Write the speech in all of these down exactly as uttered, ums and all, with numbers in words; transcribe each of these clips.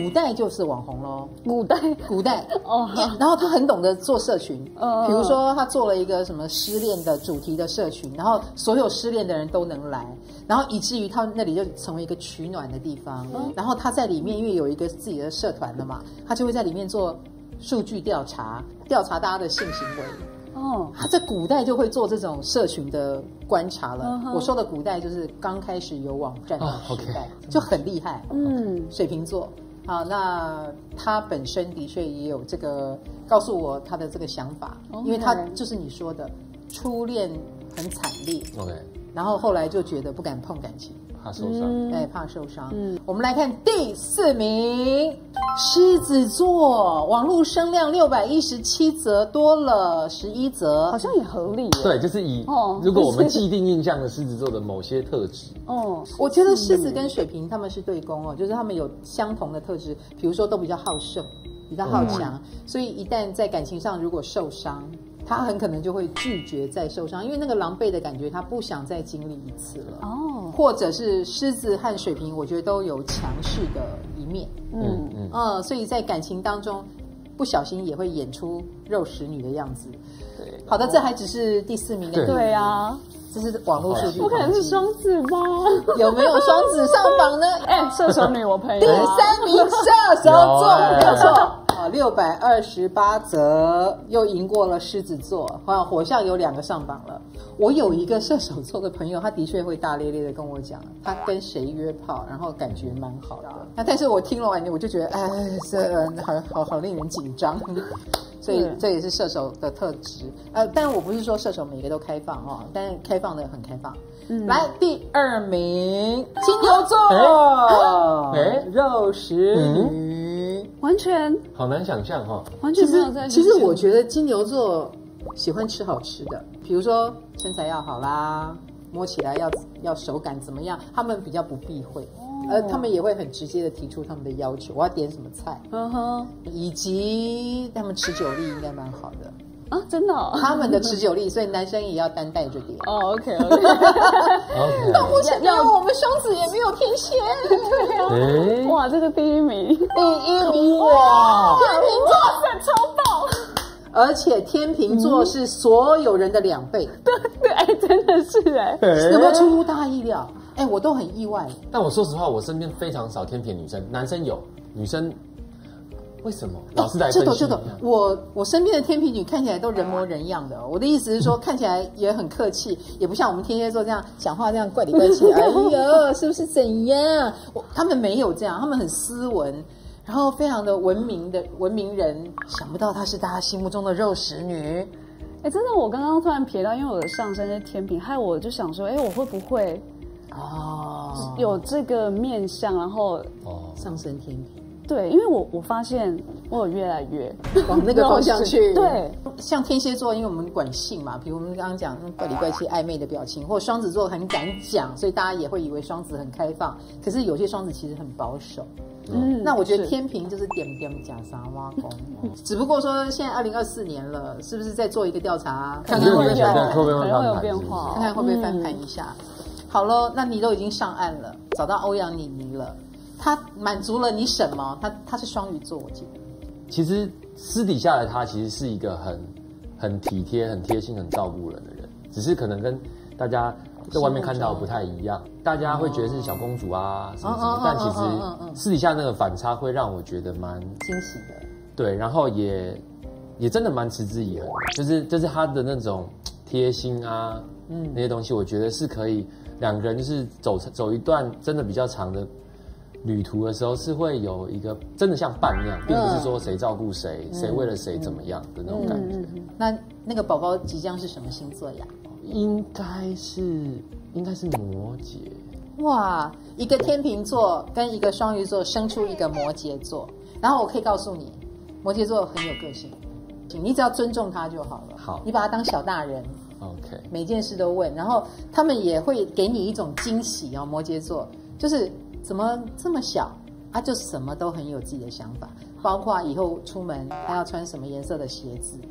古代就是网红咯， 古代古代哦， 然后他很懂得做社群， 嗯比如说他做了一个什么失恋的主题的社群，然后所有失恋的人都能来，然后以至于他那里就成为一个取暖的地方。嗯、然后他在里面因为有一个自己的社团了嘛，他就会在里面做数据调查，调查大家的性行为。哦，他在古代就会做这种社群的观察了。Uh-huh. 我说的古代就是刚开始有网站的时代， oh, okay. 就很厉害。嗯，水瓶座。好，那他本身的确也有这个告诉我他的这个想法， okay. 因为他就是你说的初恋很惨烈 ，OK， 然后后来就觉得不敢碰感情。 怕受伤， 哎、嗯，怕受伤。嗯，我们来看第四名，狮子座，网络声量六百一十七则，多了十一则， 好像也合理耶。 对，就是以、哦、如果我们既定印象的狮子座的某些特质， 哦，我觉得狮子跟水瓶他们是对宫哦，就是他们有相同的特质，比如说都比较好胜，比较好强、嗯，所以一旦在感情上如果受伤。他很可能就会拒绝再受伤，因为那个狼狈的感觉，他不想再经历一次了。哦，或者是狮子和水瓶，我觉得都有强势的一面。嗯嗯嗯，所以在感情当中，不小心也会演出肉食女的样子。对，好的，这还只是第四名的。 对啊， 这是网络数据。 不可能是双子吧？ 有没有双子上榜呢？ 哎、欸，射手女我朋友、啊。 第三名射手座，没有错。六百二十八则，又赢过了狮子座，啊，火象有两个上榜了。我有一个射手座的朋友，他的确会大咧咧的跟我讲，他跟谁约炮，然后感觉蛮好的。那但是我听了完，我就觉得，哎，这好好好令人紧张。所以这也是射手的特质。呃，当然我不是说射手每个都开放哦，但是开放的很开放。嗯、来第二名，金牛座，哎、欸，肉食女。 嗯，完全好难想象哈、哦， 完全没有在。 其实我觉得金牛座喜欢吃好吃的，比如说身材要好啦，摸起来要要手感怎么样，他们比较不避讳，哦、呃，他们也会很直接的提出他们的要求，我要点什么菜，嗯哼，以及他们持久力应该蛮好的。 啊，真的、哦， 他们的持久力，所以男生也要单带着点。 哦 ，OK OK， 到目前为止，我们双子也没有天蝎。对啊， 欸、 哇，这个第一名， 第一名哇，天秤座很超爆， 而且天秤座是所有人的两倍。 对对，哎，真的是哎， 有没有出乎大家意料？哎，我都很意外。 但我说实话，我身边非常少天秤女生，男生有，女生。为什么？老师来分析。 这个这个，我我身边的天秤女看起来都人模人样的。我的意思是说，看起来也很客气，也不像我们天蝎座这样讲话这样怪里怪气。哎呀，是不是怎样？我他们没有这样，他们很斯文，然后非常的文明的文明人。想不到她是大家心目中的肉食女。 哎，真的，我刚刚突然瞥到，因为我的上升是天秤，害我就想说，哎，我会不会哦有这个面相，然后哦上升天秤。 对，因为我我发现我有越来越往那个方向去。 对， 像天蝎座，因为我们管性嘛，比如我们刚刚讲怪里怪气、暧昧的表情，或者双子座很敢讲，所以大家也会以为双子很开放。可是有些双子其实很保守。嗯，那我觉得天秤就是点点假沙挖工，只不过说现在二零二四年了，是不是再做一个调查，看看会不会有变化， 看看会不会翻盘一下？好了，那你都已经上岸了，找到欧阳妮妮了。他满足了你什么？他他是双鱼座，我记得。 其实私底下的他其实是一个很很体贴、很贴心、很照顾人的人，只是可能跟大家在外面看到不太一样。大家会觉得是小公主啊什么什么，但其实私底下那个反差会让我觉得蛮惊喜的。 对，然后也也真的蛮持之以恒，就是就是他的那种贴心啊，嗯，那些东西，我觉得是可以两个人就是走走一段真的比较长的旅途的时候，是会有一个真的像伴那样，并不是说谁照顾谁，谁、嗯、为了谁怎么样的那种感觉。嗯嗯嗯、 那那个宝宝即将是什么星座呀？ 应该是应该是摩羯。 哇，一个天秤座跟一个双鱼座生出一个摩羯座，然后我可以告诉你，摩羯座很有个性，你只要尊重他就好了。 好， 你把他当小大人。 OK， 每件事都问，然后他们也会给你一种惊喜哦。摩羯座就是怎么这么小，他就什么都很有自己的想法，包括以后出门他要穿什么颜色的鞋子，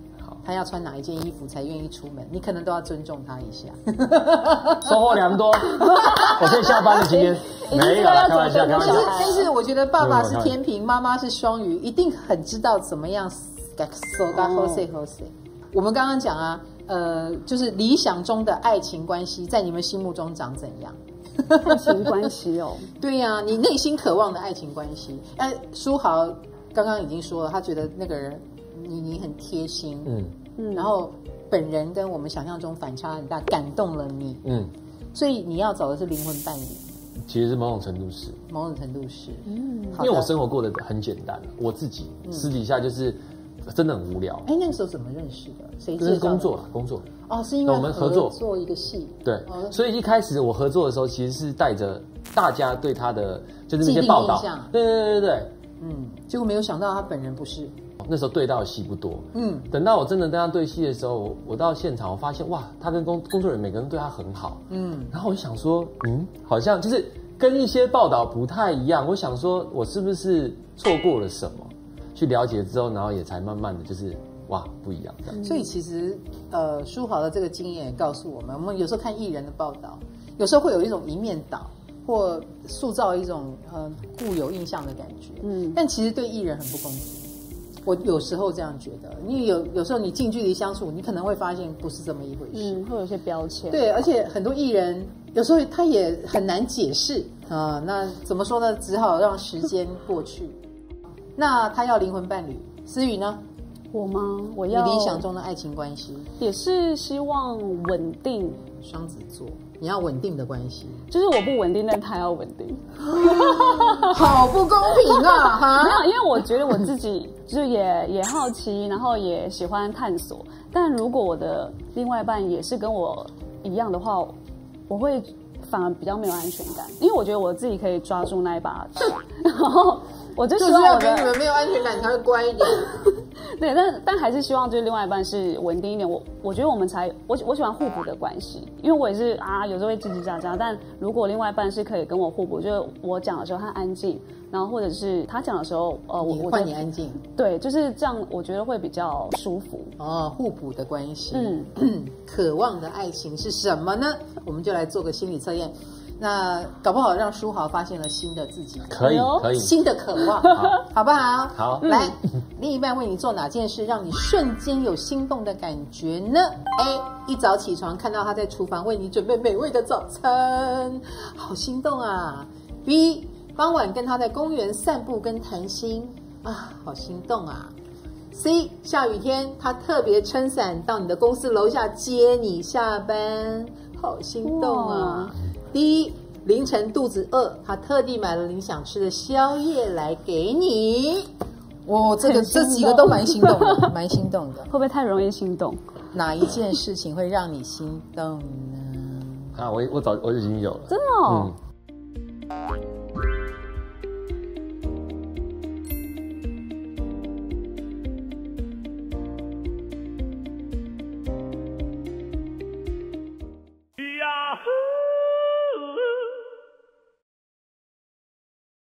他要穿哪一件衣服才愿意出门，你可能都要尊重他一下。 收获良多，我可以下班了今天。没有啦，开玩笑，开玩笑。 但是我觉得爸爸是天平，妈妈是双鱼，一定很知道怎么样手嘎好谁好谁。我们刚刚讲啊，呃，就是理想中的爱情关系，在你们心目中长怎样？ 爱情关系哦， 对呀、啊，你内心渴望的爱情关系。哎，书豪刚刚已经说了，他觉得那个人你你很贴心，嗯嗯，然后本人跟我们想象中反差很大，感动了你，嗯，所以你要找的是灵魂伴侣。 其实是某种程度是， 某种程度是， 嗯， 因为我生活过得很简单，我自己私底下就是真的很无聊。 哎，那个时候怎么认识的？谁介绍的？ 就是工作啦，工作。 哦，是因为我们合作做一个戏。 对，哦、所以一开始我合作的时候，其实是带着大家对他的就是那些报道，对对对对对， 嗯，结果没有想到他本人不是。 那时候对到的戏不多，嗯，等到我真的跟他对戏的时候，我我到现场，我发现哇，他跟工工作人员每个人对他很好，嗯，然后我就想说，嗯，好像就是跟一些报道不太一样，我想说我是不是错过了什么？去了解之后，然后也才慢慢的就是哇不一样这样。 所以其实呃，书豪的这个经验也告诉我们，我们有时候看艺人的报道，有时候会有一种一面倒，或塑造一种呃固有印象的感觉，嗯，但其实对艺人很不公平。我有时候这样觉得，因为有有时候你近距离相处，你可能会发现不是这么一回事， 嗯，会有一些标签。 对，而且很多艺人有时候他也很难解释啊。那怎么说呢？只好让时间过去。那他要灵魂伴侣，思雨呢？ 我吗？我要你理想中的爱情关系也是希望稳定。 双子座，你要稳定的关系， 就是我不稳定，但他要稳定， 好不公平啊！哈， 没有，因为我觉得我自己就是也也好奇，然后也喜欢探索。但如果我的另外一半也是跟我一样的话，我会反而比较没有安全感，因为我觉得我自己可以抓住那一把尺，然后我就希望我的就是要给你们没有安全感，你才会乖一点。 对，但但还是希望就是另外一半是稳定一点。我我觉得我们才我我喜欢互补的关系，因为我也是啊，有时候会叽叽喳喳，但如果另外一半是可以跟我互补，就是我讲的时候他安静，然后或者是他讲的时候，呃，我我换你安静， 对，就是这样，我觉得会比较舒服。 哦，互补的关系，嗯，渴望的爱情是什么呢？我们就来做个心理测验。那搞不好让书豪发现了新的自己， 可以可以， 新的渴望，好, 好不好？ 好， 来，另一半为你做哪件事让你瞬间有心动的感觉呢 ？A. 一早起床看到他在厨房为你准备美味的早餐，好心动啊 ！B. 傍晚跟他在公园散步跟谈心啊，好心动啊 ！C. 下雨天他特别撑伞到你的公司楼下接你下班，好心动啊！第一，凌晨肚子饿，他特地买了你想吃的宵夜来给你。哦，这个这几个都蛮心动的，蛮心动的。 会不会太容易心动？ 哪一件事情会让你心动呢？ 啊，我我早我已经有了， 真的哦。 嗯